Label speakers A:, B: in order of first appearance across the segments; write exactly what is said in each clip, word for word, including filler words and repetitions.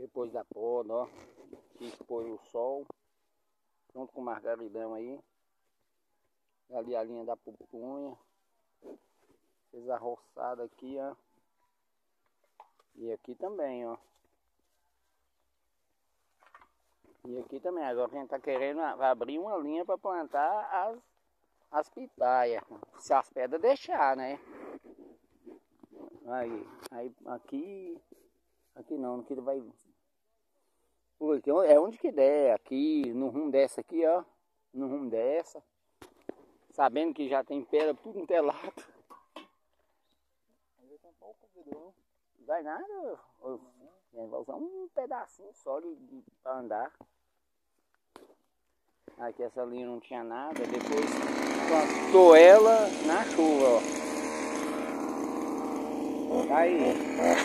A: Depois da poda, ó. Que expôs o sol. Junto com o margaridão aí. Ali a linha da pupunha. Fez a roçada aqui, ó. E aqui também, ó. E aqui também. Agora a gente tá querendo abrir uma linha para plantar as, as pitaias. Se as pedras deixar, né? Aí, aí aqui. Aqui não, aqui vai. É onde que der, aqui, no rumo dessa aqui, ó. No rumo dessa. Sabendo que já tem pedra tudo entelado. Vai nada, vai usar um pedacinho só de, de pra andar. Aqui essa linha não tinha nada, depois plantou ela na chuva, ó. Tá aí.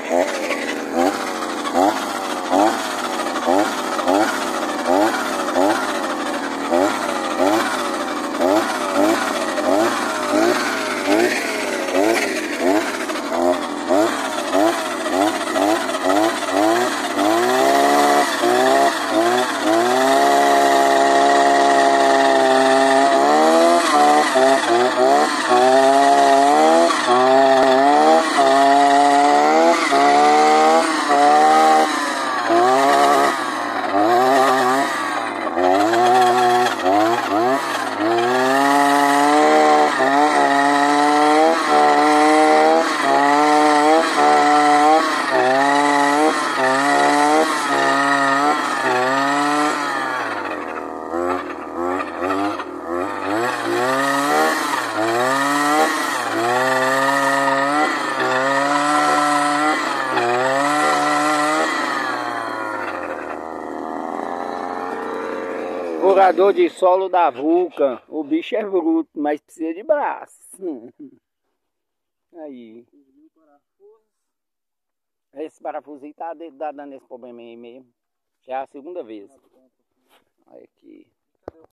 A: Furador de solo da Vulcan. O bicho é bruto, mas precisa de braço. Aí. Esse parafusinho tá dando esse problema aí mesmo. Já é a segunda vez. Olha aqui.